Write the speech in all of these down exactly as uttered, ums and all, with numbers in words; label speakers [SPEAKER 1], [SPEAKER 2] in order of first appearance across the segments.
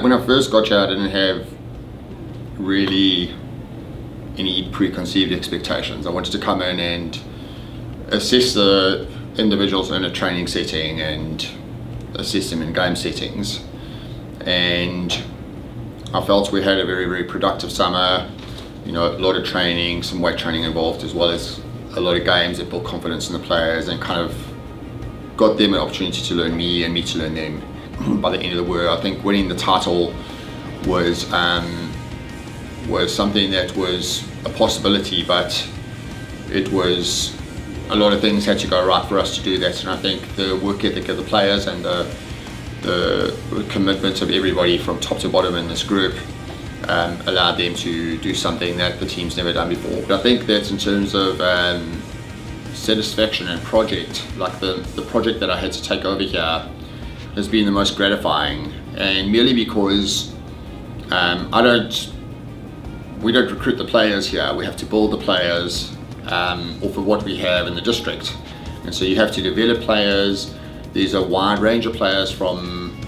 [SPEAKER 1] when I first got here, I didn't have really any preconceived expectations. I wanted to come in and assess the individuals in a training setting and assess them in game settings. And I felt we had a very, very productive summer. You know, a lot of training, some weight training involved, as well as a lot of games that built confidence in the players and kind of got them an opportunity to learn me and me to learn them. By the end of the year, I think winning the title was um, was something that was a possibility, but it was a lot of things had to go right for us to do that. And I think the work ethic of the players and the, the commitment of everybody from top to bottom in this group um, allowed them to do something that the team's never done before. But I think that in terms of um, satisfaction and project, like the, the project that I had to take over here has been the most gratifying, and merely because um, I don't, we don't recruit the players here. We have to build the players um, off of what we have in the district, and so you have to develop players. There's a wide range of players from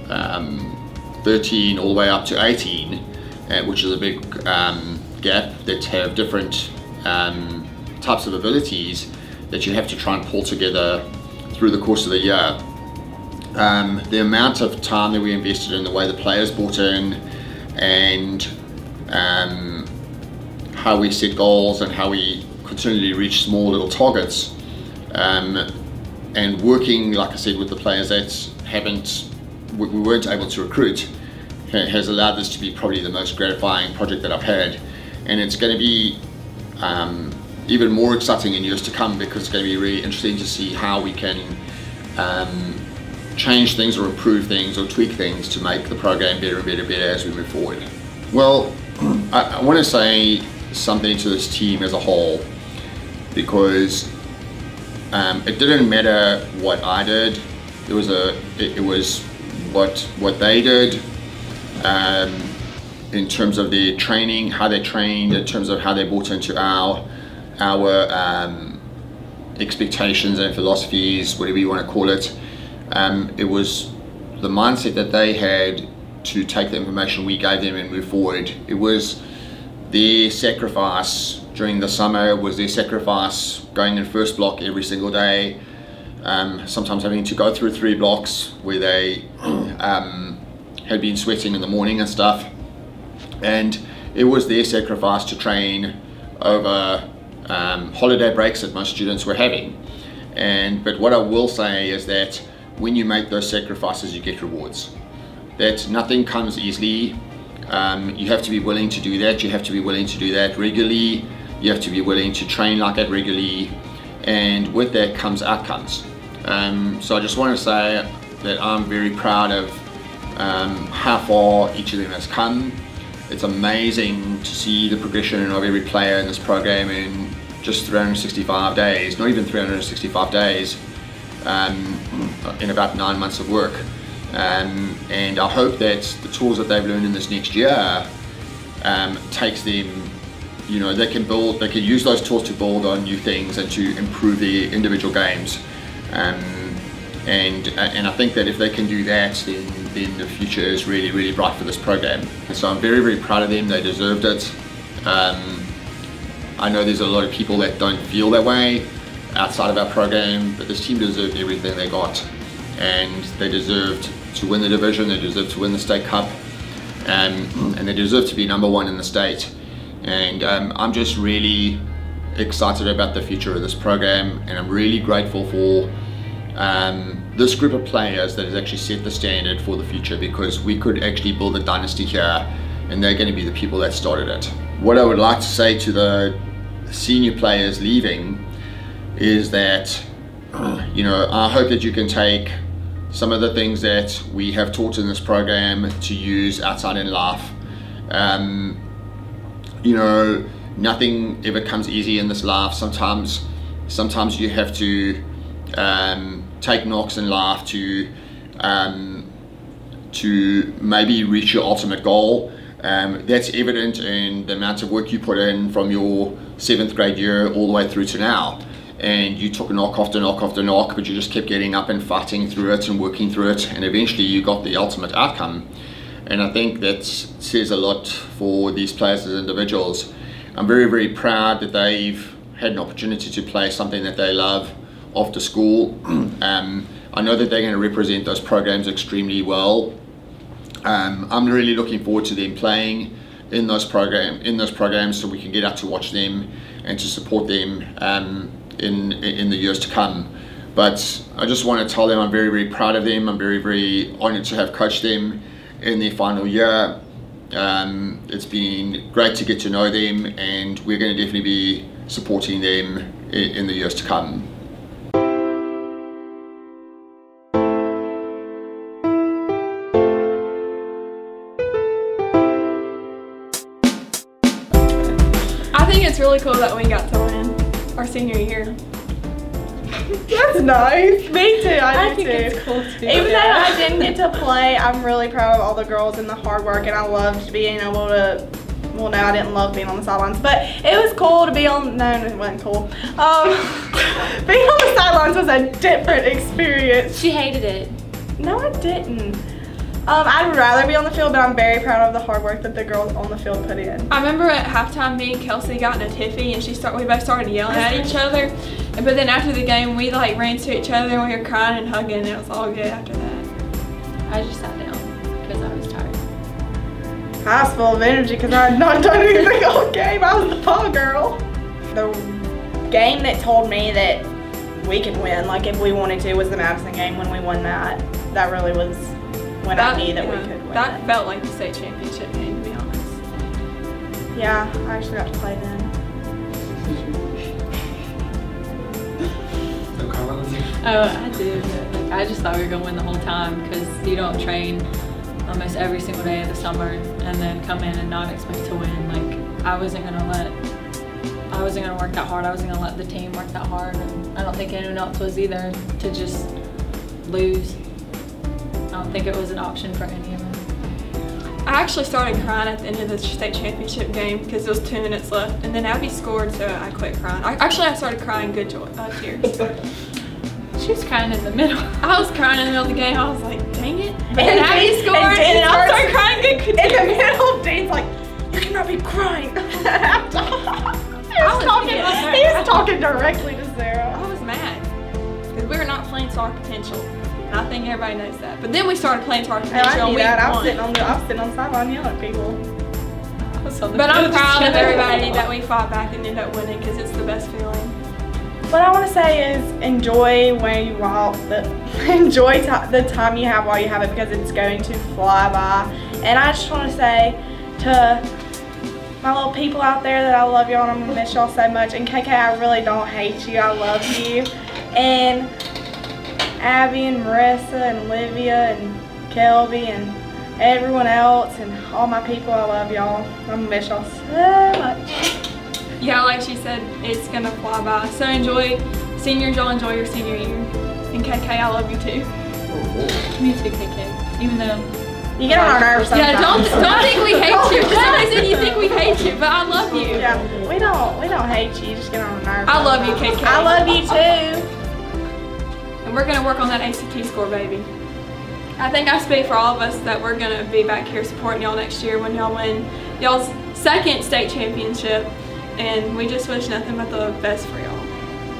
[SPEAKER 1] um, thirteen all the way up to eighteen, uh, which is a big um, gap, that have different um, types of abilities that you have to try and pull together through the course of the year. Um, the amount of time that we invested in the way the players bought in, and um, how we set goals and how we continually reach small little targets, um, and working, like I said, with the players that haven't, we weren't able to recruit, has allowed this to be probably the most gratifying project that I've had. And it's going to be um, even more exciting in years to come, because it's going to be really interesting to see how we can um, change things or improve things or tweak things to make the program better and better and better as we move forward. Well, I, I want to say something to this team as a whole, because um, it didn't matter what I did. It was a it, it was what what they did um, in terms of their training, how they trained, in terms of how they bought into our our um, expectations and philosophies, whatever you want to call it. Um, it was the mindset that they had to take the information we gave them and move forward. It was their sacrifice during the summer, it was their sacrifice going in first block every single day, um, sometimes having to go through three blocks where they um, had been sweating in the morning and stuff. And it was their sacrifice to train over um, holiday breaks that most students were having. And but what I will say is that when you make those sacrifices, you get rewards. That nothing comes easily. Um, you have to be willing to do that. You have to be willing to do that regularly. You have to be willing to train like that regularly. And with that comes outcomes. Um, so I just want to say that I'm very proud of um, how far each of them has come. It's amazing to see the progression of every player in this program in just three hundred sixty-five days, not even three hundred sixty-five days, um, in about nine months of work. Um, and I hope that the tools that they've learned in this next year um, takes them, you know, they can build, they can use those tools to build on new things and to improve their individual games. Um, and and I think that if they can do that, then, then the future is really, really bright for this program. And so I'm very, very proud of them. They deserved it. Um, I know there's a lot of people that don't feel that way outside of our program, but this team deserved everything they got. And they deserved to win the division, they deserved to win the state cup, um, and they deserve to be number one in the state. And um, I'm just really excited about the future of this program, and I'm really grateful for um, this group of players that has actually set the standard for the future, because we could actually build a dynasty here, and they're going to be the people that started it. What I would like to say to the senior players leaving is that, you know, I hope that you can take some of the things that we have taught in this program to use outside in life. Um, you know, nothing ever comes easy in this life. Sometimes, sometimes you have to um, take knocks in life to um, to maybe reach your ultimate goal. Um, that's evident in the amount of work you put in from your seventh grade year all the way through to now. And you took knock after knock after knock, but you just kept getting up and fighting through it and working through it, and eventually you got the ultimate outcome. And I think that says a lot for these players as individuals. I'm very, very proud that they've had an opportunity to play something that they love after school. um, I know that they're going to represent those programs extremely well. Um, I'm really looking forward to them playing in those program in those programs, so we can get out to watch them and to support them um, in in the years to come. But I just want to tell them I'm very, very proud of them. I'm very, very honoured to have coached them in their final year. Um, it's been great to get to know them, and we're going to definitely be supporting them in, in the years to come.
[SPEAKER 2] I think it's really cool that we got to win our senior year.
[SPEAKER 3] That's nice. Me too. I,
[SPEAKER 2] I
[SPEAKER 3] do
[SPEAKER 2] think
[SPEAKER 3] too.
[SPEAKER 2] it's cool too.
[SPEAKER 3] Even though I didn't get to play, I'm really proud of all the girls and the hard work, and I loved being able to. Well, no, I didn't love being on the sidelines, but it was cool to be on. No, it wasn't cool. Um, being on the sidelines was a different experience.
[SPEAKER 2] She hated it.
[SPEAKER 3] No, I didn't. Um, I'd rather be on the field, but I'm very proud of the hard work that the girls on the field put in.
[SPEAKER 2] I remember at halftime, me and Kelsey got in a tiffy, and she start, we both started yelling at each other. And, but then after the game, we like ran to each other, and we were crying and hugging, and it was all good after that. I just sat down because I was tired.
[SPEAKER 3] I was full of energy because I had not done anything all game. I was the fall girl. The game that told me that we could win, like if we wanted to, was the Madison game. When we won that, that really was when that, I knew that yeah, we could win.
[SPEAKER 2] That felt like the state championship game, to be honest.
[SPEAKER 3] Yeah, I actually got to play then.
[SPEAKER 4] Oh, I did. Like, I just thought we were going to win the whole time because you don't train almost every single day of the summer and then come in and not expect to win. Like, I wasn't going to let, I wasn't going to work that hard. I wasn't going to let the team work that hard. And I don't think anyone else was either, to just lose. I don't think it was an option for any of them.
[SPEAKER 2] I actually started crying at the end of the state championship game because there was two minutes left, and then Abby scored, so I quit crying. I, actually, I started crying good joy, uh, tears.
[SPEAKER 4] She was crying in the middle.
[SPEAKER 2] I was crying in the middle of the game. I was like, dang it. But
[SPEAKER 3] and
[SPEAKER 2] then Abby scored, and, and I started crying good, good
[SPEAKER 3] in
[SPEAKER 2] tears.
[SPEAKER 3] the middle, Dane's like, you cannot be crying. he was,
[SPEAKER 2] was
[SPEAKER 3] talking,
[SPEAKER 2] mad.
[SPEAKER 3] he was talking directly to Sarah.
[SPEAKER 2] I was mad because we were not playing to our potential. And I think everybody knows that. But then we started playing to our potential.
[SPEAKER 3] I knew
[SPEAKER 2] and
[SPEAKER 3] that.
[SPEAKER 2] we
[SPEAKER 3] I was
[SPEAKER 2] won.
[SPEAKER 3] sitting on the I was sitting on the sideline yelling at people.
[SPEAKER 2] But I'm proud of everybody that we fought back and ended up winning because it's the best feeling.
[SPEAKER 3] What I want to say is enjoy where you while the enjoy the time you have while you have it, because it's going to fly by. And I just want to say to my little people out there that I love y'all and I'm gonna miss y'all so much. And K K, I really don't hate you. I love you. And Abby and Marissa and Olivia and Kelby and everyone else and all my people, I love y'all. I'm gonna miss y'all so much.
[SPEAKER 2] Yeah, like she said, it's gonna fly by. So enjoy, seniors, y'all enjoy your senior year. And K K, I love you too.
[SPEAKER 4] Me too, K K. Even though
[SPEAKER 3] you get on our nerves sometimes.
[SPEAKER 2] Yeah, don't don't think we hate you. For some reason you think we hate you, but I love you.
[SPEAKER 3] Yeah, we don't we don't hate you. You just get on our nerves.
[SPEAKER 2] I love you, K K.
[SPEAKER 3] I love you too.
[SPEAKER 2] And we're gonna work on that A C T score, baby. I think I speak for all of us that we're gonna be back here supporting y'all next year when y'all win y'all's second state championship. And we just wish nothing but the best for y'all.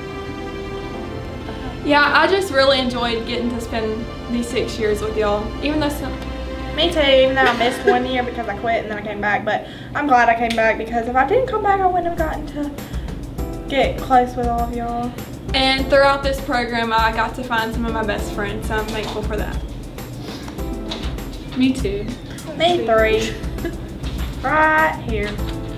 [SPEAKER 2] Yeah, I just really enjoyed getting to spend these six years with y'all. Even though some...
[SPEAKER 3] Me too, even though I missed one year because I quit and then I came back. But I'm glad I came back, because if I didn't come back, I wouldn't have gotten to get close with all of y'all.
[SPEAKER 2] And throughout this program, I got to find some of my best friends, so I'm thankful for that.
[SPEAKER 4] Me too.
[SPEAKER 3] Me three. Right here.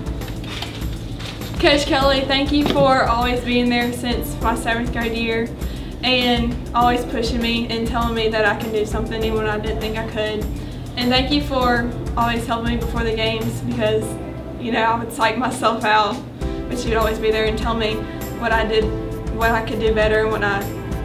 [SPEAKER 2] Coach Kelly, thank you for always being there since my seventh grade year and always pushing me and telling me that I can do something even when I didn't think I could. And thank you for always helping me before the games, because, you know, I would psych myself out, but you'd always be there and tell me what I did, what I could do better, and what I,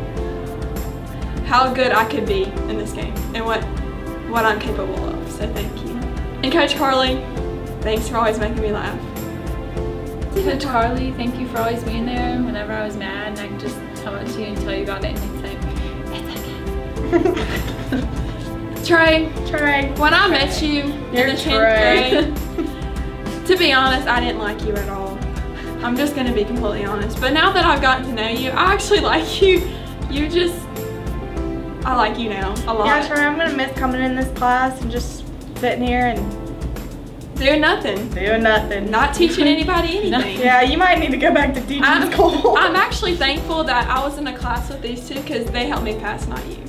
[SPEAKER 2] how good I could be in this game and what, what I'm capable of. So thank you. And Coach Carly, thanks for always making me laugh.
[SPEAKER 4] Coach Carly, thank you for always being there whenever I was mad and I could just come up to you and tell you about it and you'd say, it's okay.
[SPEAKER 2] Trey,
[SPEAKER 3] Trey.
[SPEAKER 2] when I met you
[SPEAKER 3] You're
[SPEAKER 2] in the
[SPEAKER 3] Trey.
[SPEAKER 2] tenth grade, to be honest, I didn't like you at all. I'm just gonna be completely honest. But now that I've gotten to know you, I actually like you. You just, I like you now a lot.
[SPEAKER 3] Yeah, Trey, I'm gonna miss coming in this class and just sitting here and
[SPEAKER 2] doing nothing.
[SPEAKER 3] doing nothing.
[SPEAKER 2] Not teaching anybody anything.
[SPEAKER 3] Yeah, you might need to go back to teaching
[SPEAKER 2] I'm,
[SPEAKER 3] school.
[SPEAKER 2] I'm actually thankful that I was in a class with these two because they helped me pass, not you.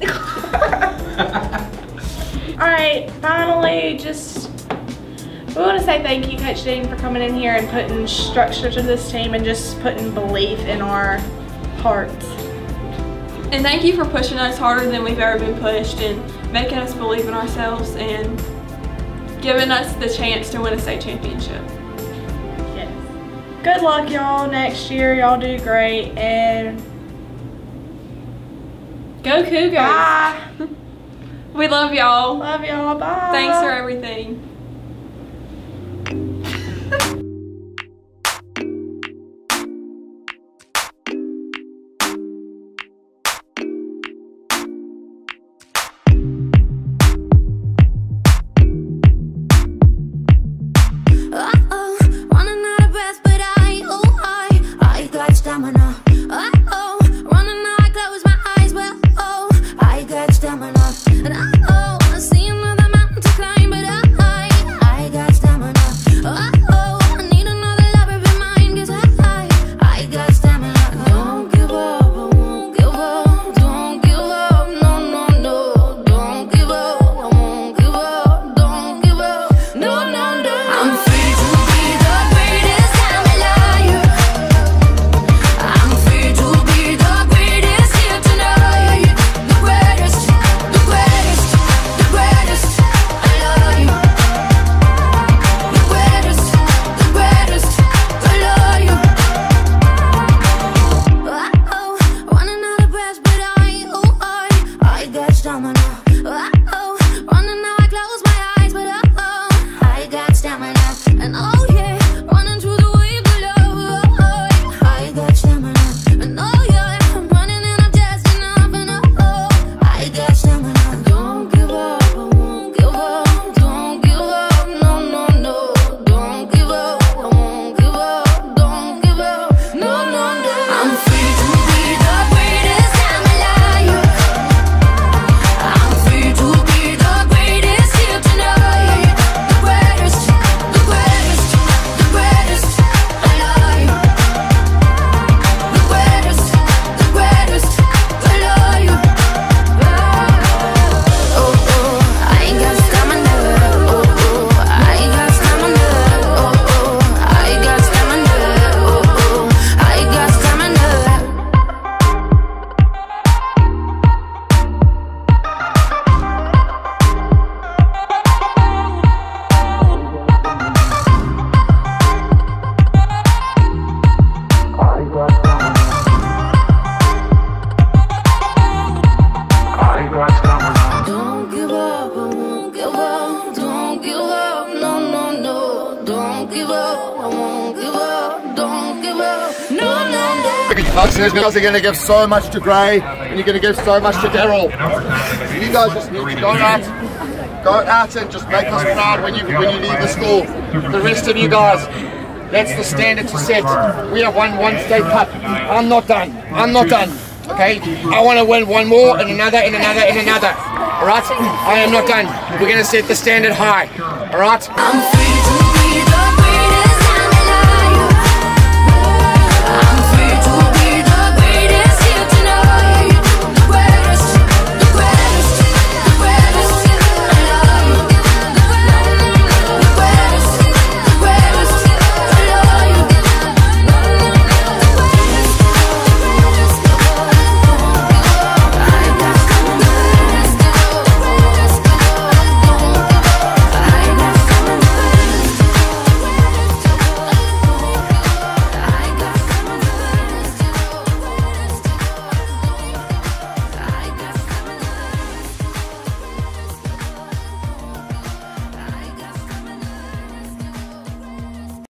[SPEAKER 3] Alright, finally, just, we want to say thank you, Coach Dean, for coming in here and putting structure to this team and just putting belief in our hearts.
[SPEAKER 2] And thank you for pushing us harder than we've ever been pushed and making us believe in ourselves and giving us the chance to win a state championship.
[SPEAKER 3] Yes. Good luck, y'all, next year. Y'all do great, and
[SPEAKER 2] Go Cougars!
[SPEAKER 3] bye.
[SPEAKER 2] We love y'all.
[SPEAKER 3] Love y'all, bye.
[SPEAKER 2] Thanks for everything.
[SPEAKER 1] You guys are going to give so much to Gray, and you're going to give so much to Daryl. You guys just need to go out, go out and just make us proud when you when you leave the school. The rest of you guys, that's the standard to set. We have won one state cup. I'm not done. I'm not done. Okay, I want to win one more and another and another and another. All right, I am not done. We're going to set the standard high. All right.